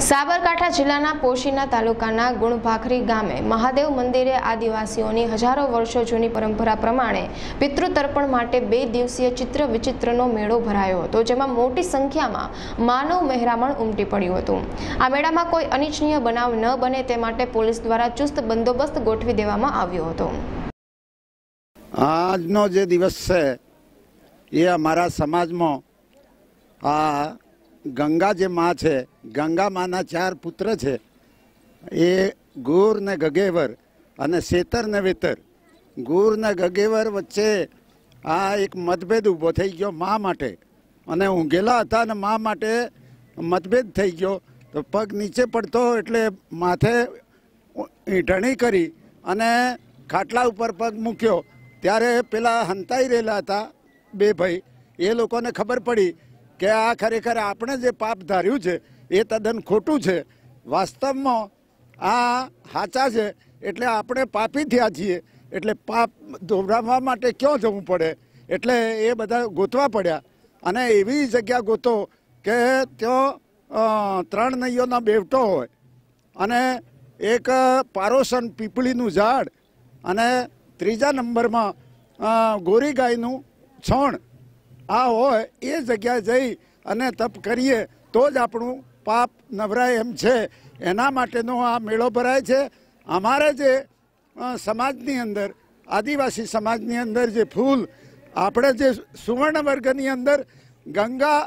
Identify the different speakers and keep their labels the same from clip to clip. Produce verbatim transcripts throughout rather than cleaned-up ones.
Speaker 1: સાબરકાંઠા જિલ્લાના પોશીના તાલુકાના ગુણભાખરી ગામે મહાદેવ મંદિરે આદિવાસીઓની હજારો વર્ષો જૂની પરંપરા પ્રમાણે પિતૃતર્પણ માટે બે દિવસીય ચિત્ર વિચિત્રનો મેળો ભરાયો હતો, જેમાં મોટી સંખ્યામાં માનવ મહેરામણ ઉમટી પડ્યું હતું। આ મેળામાં કોઈ અનિચ્છનીય બનાવ ન બને તે માટે પોલીસ દ્વારા ચુસ્ત બંદોબસ્ત ગોઠવી દેવામાં આવ્યો હતો।
Speaker 2: આજનો જે દિવસ છે એ અમારા સમાજમાં આ गंगा जे माँ है, गंगा माना चार पुत्र है, ये गुर ने गगेवर अने सेतर ने वेतर। गुर ने गगेवर वच्चे आ एक मतभेद ऊभो थई गयो माँ माटे, अने ऊँघेला हता ने माँ माटे मतभेद थई गयो तो पग नीचे पड़तो एटले माथे ईंटणी करी अने खाटला उपर पग मूक्यो त्यारे पेला हंताई रहेला हता बे भाई, ए लोकोने खबर पड़ी કે આ ખરેખર આપણે જે પાપ ધાર્યું છે એ તદ્દન ખોટું છે। વાસ્તવમાં આ સાચા છે એટલે આપણે પાપી થયા છીએ, એટલે પાપ ધોવડાવવા માટે ક્યાં જવું પડે, એટલે એ બધા ગોતવા પડ્યા। અને એવી જગ્યા ગોતો કે ત્યાં ત્રણ નૈયોના બેવટો હોય અને એક પારોસન પીપળીનું ઝાડ અને ત્રીજા નંબરમાં ગોરી ગાયનું છોણ आ होय ए जग्या जई अने तप करिए तो ज आपणुं पाप नवराय एम छे। एना माटेनो आ मेळो भराय छे। अमारे जे समाजनी अंदर आदिवासी समाजनी अंदर जे फूल आपणे जे सुवर्ण वर्गनी अंदर गंगा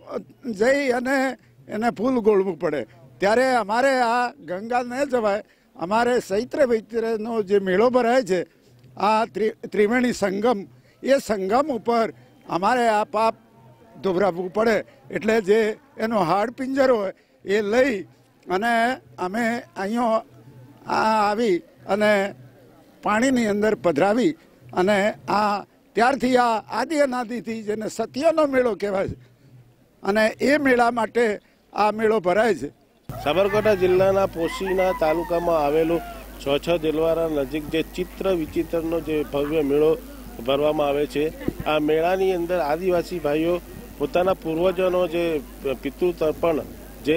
Speaker 2: जई अने एने फूल गोळवुं पड़े, त्यारे अमारे आ गंगा न जवाय। अमारे चैत्र वैत्रनो जे मेळो भराय छे आ त्रि त्रिवेणी संगम, ए संगम उपर अमारे आ पाप धोवरावવું પડે, એટલે જે એનો હાડ પિંજર હોય એ લઈ અને અમે અહીંયા આ આવી અને પાણીની અંદર પધરાવી અને આ ત્યારથી આ આદિ અનાદિથી જેને સત્યનો મેળો કહેવાય છે અને એ મેળા માટે આ મેળો ભરાય છે।
Speaker 3: સાબરકાંઠા જિલ્લાના પોશીના તાલુકામાં આવેલો છ છ દેલવારા નજીક જે ચિત્ર વિચિત્રનો જે ભવ્ય મેળો ભરવામાં આવે છે। આ મેળાની અંદર આદિવાસી ભાઈઓ પોતાના પૂર્વજોનો જે પિતૃતર્પણ જે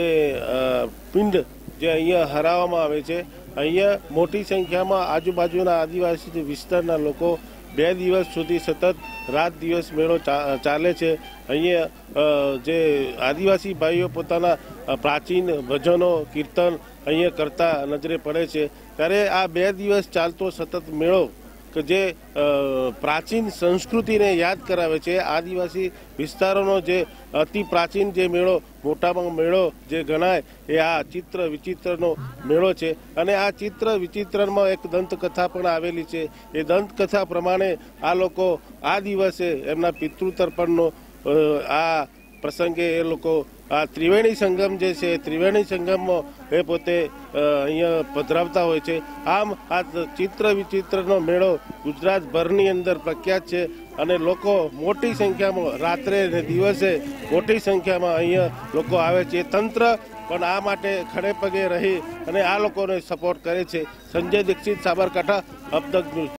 Speaker 3: પિંડ જે અહીંયા હરાવવામાં આવે છે, અહીંયા મોટી સંખ્યામાં આજુબાજુના આદિવાસી વિસ્તારના લોકો બે દિવસ સુધી સતત રાત દિવસ મેળો ચાલે છે। અહીંયા જે આદિવાસી ભાઈઓ પોતાના પ્રાચીન ભજનો કીર્તન અહીંયા કરતા નજરે પડે છે। ત્યારે આ બે દિવસ ચાલતો સતત મેળો કે જે પ્રાચીન સંસ્કૃતિને યાદ કરાવે છે। આદિવાસી વિસ્તારોનો જે અતિ પ્રાચીન જે મેળો મોટામાં મેળો જે ગણાય એ આ ચિત્ર વિચિત્રનો મેળો છે। અને આ ચિત્ર વિચિત્રમાં એક દંતકથા પણ આવેલી છે। એ દંતકથા પ્રમાણે આ લોકો આ દિવસે એમના પિતૃતર્પણનો આ પ્રસંગે એ લોકો આ ત્રિવેણી સંગમ જે છે ત્રિવેણી સંગમમાં એ પોતે અહીંયા પધરાવતા હોય છે। આમ આ ચિત્ર વિચિત્રનો મેળો ગુજરાતભરની અંદર પ્રખ્યાત છે અને લોકો મોટી સંખ્યામાં રાત્રે અને દિવસે મોટી સંખ્યામાં અહીંયા લોકો આવે છે। તંત્ર પણ આ માટે ખડે પગે રહી અને આ લોકોને સપોર્ટ કરે છે। સંજય દીક્ષિત, સાબરકાંઠા, અબતક ન્યૂઝ।